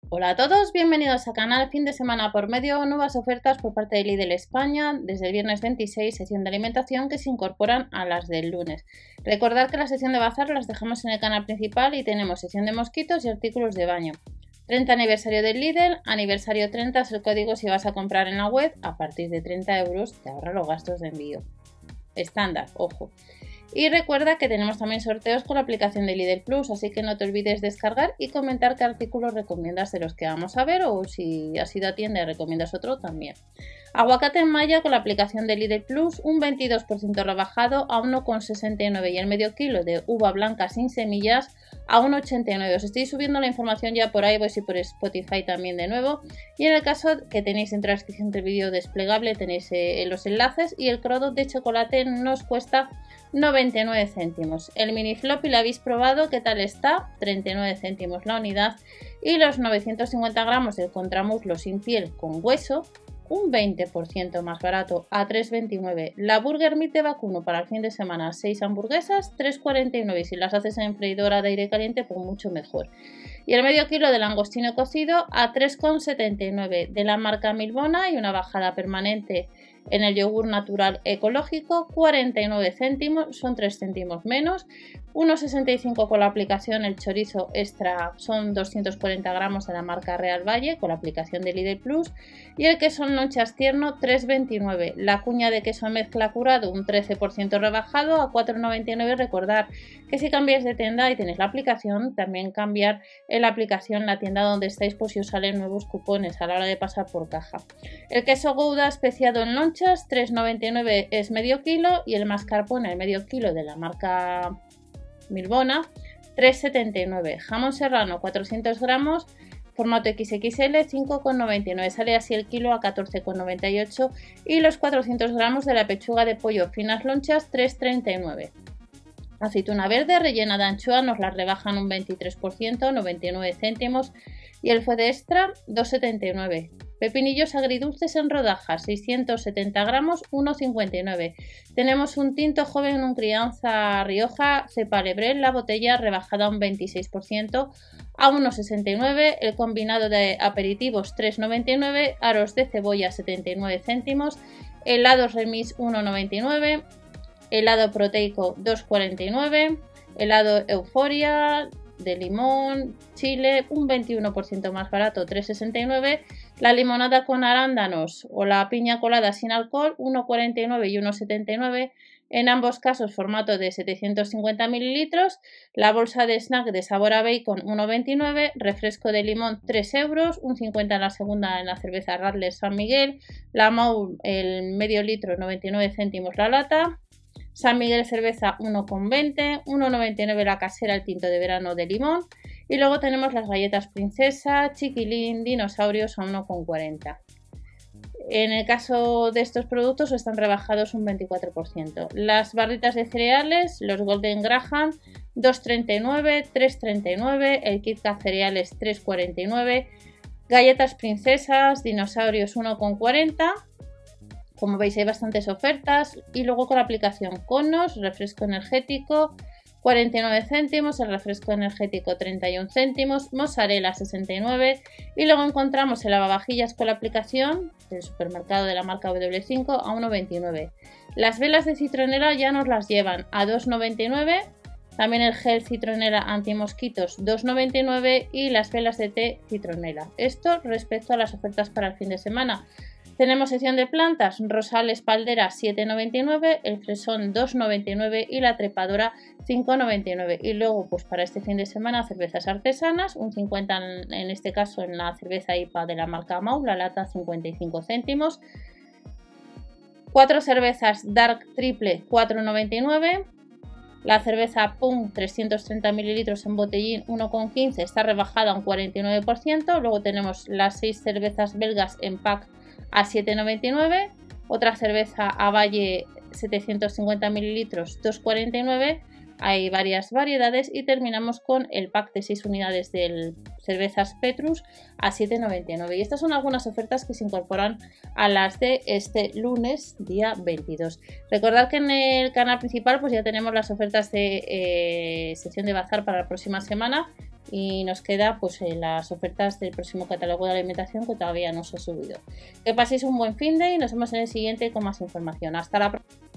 Hola a todos, bienvenidos a canal Fin de Semana por Medio, nuevas ofertas por parte de Lidl España desde el viernes 26, sección de alimentación que se incorporan a las del lunes. Recordad que la sección de bazar las dejamos en el canal principal y tenemos sección de mosquitos y artículos de baño. 30 aniversario del Lidl, aniversario 30 es el código si vas a comprar en la web, a partir de 30 euros te ahorra los gastos de envío. Estándar, ojo. Y recuerda que tenemos también sorteos con la aplicación de Lidl Plus, así que no te olvides descargar y comentar qué artículos recomiendas de los que vamos a ver o si has ido a tienda y recomiendas otro también. Aguacate en malla con la aplicación de Lidl Plus, un 22% rebajado a 1,69 y el medio kilo de uva blanca sin semillas a 1,89. Os estoy subiendo la información ya por iVoox y por Spotify también de nuevo. Y en el caso que tenéis en transcripción del vídeo desplegable tenéis los enlaces y el crodo de chocolate nos cuesta 99 céntimos. El mini floppy lo habéis probado, ¿qué tal está? 39 céntimos la unidad. Y los 950 gramos del contramuslo sin piel con hueso, un 20% más barato a 3,29. La Burger Meat de vacuno para el fin de semana, 6 hamburguesas, 3,49. Y si las haces en freidora de aire caliente, pues mucho mejor. Y el medio kilo de langostino cocido a 3,79 de la marca Milbona y una bajada permanente en el yogur natural ecológico, 49 céntimos, son 3 céntimos menos. 1,65 con la aplicación el chorizo extra, son 240 gramos de la marca Real Valle con la aplicación de Lidl Plus. Y el queso en lonchas tierno, 3,29. La cuña de queso mezcla curado, un 13% rebajado a 4,99. Recordad que si cambiáis de tienda y tenéis la aplicación, también cambiar en la aplicación la tienda donde estáis por si os salen nuevos cupones a la hora de pasar por caja. El queso Gouda especiado en lonchas, 3,99 es medio kilo y el mascarpone, el medio kilo de la marca Milbona, 3,79. Jamón serrano, 400 gramos, formato XXL, 5,99. Sale así el kilo a 14,98. Y los 400 gramos de la pechuga de pollo finas lonchas, 3,39. Aceituna verde rellena de anchoa nos la rebajan un 23%, 99 céntimos. Y el fuet extra, 2,79. Pepinillos agridulces en rodajas, 670 gramos, 1,59. Tenemos un tinto joven en crianza Rioja, cepa Lebrel, la botella rebajada un 26% a 1,69. El combinado de aperitivos, 3,99. Aros de cebolla, 79 céntimos. Helados Remis, 1,99. Helado proteico, 2,49. Helado Euforia de limón, chile, un 21% más barato, 3,69. La limonada con arándanos o la piña colada sin alcohol, 1,49 y 1,79. En ambos casos formato de 750 mililitros. La bolsa de snack de sabor a bacon, 1,29. Refresco de limón, 3 euros, un 50 en la segunda en la cerveza Radler San Miguel. La Maul, el medio litro, 99 céntimos la lata. San Miguel cerveza 1,20, 1,99 la casera el tinto de verano de limón. Y luego tenemos las galletas princesa, chiquilín, dinosaurios a 1,40. En el caso de estos productos están rebajados un 24%. Las barritas de cereales, los Golden Graham, 2,39, 3,39. El Kit Kat cereales, 3,49. Galletas princesas, dinosaurios 1,40. Como veis hay bastantes ofertas. Y luego con la aplicación Conos, refresco energético, 49 céntimos, el refresco energético 31 céntimos, mozzarella 69 y luego encontramos el lavavajillas con la aplicación del supermercado de la marca W5 a 1,29. Las velas de citronela ya nos las llevan a 2,99, también el gel citronela antimosquitos 2,99 y las velas de té citronela. Esto respecto a las ofertas para el fin de semana. Tenemos sección de plantas, rosal espaldera 7,99, el fresón 2,99 y la trepadora 5,99. Y luego, pues para este fin de semana, cervezas artesanas, un 50 en este caso en la cerveza IPA de la marca Maul, la lata 55 céntimos. 4 cervezas Dark Triple 4,99. La cerveza Punk 330 mililitros en botellín 1,15 está rebajada un 49%. Luego tenemos las 6 cervezas belgas en pack a 7,99, otra cerveza a Valle 750 mililitros 2,49. Hay varias variedades y terminamos con el pack de 6 unidades de cervezas Petrus a 7,99. Y estas son algunas ofertas que se incorporan a las de este lunes día 22. Recordad que en el canal principal pues ya tenemos las ofertas de sección de bazar para la próxima semana. Y nos queda pues las ofertas del próximo catálogo de alimentación que todavía no se ha subido. Que paséis un buen finde y nos vemos en el siguiente con más información. Hasta la próxima.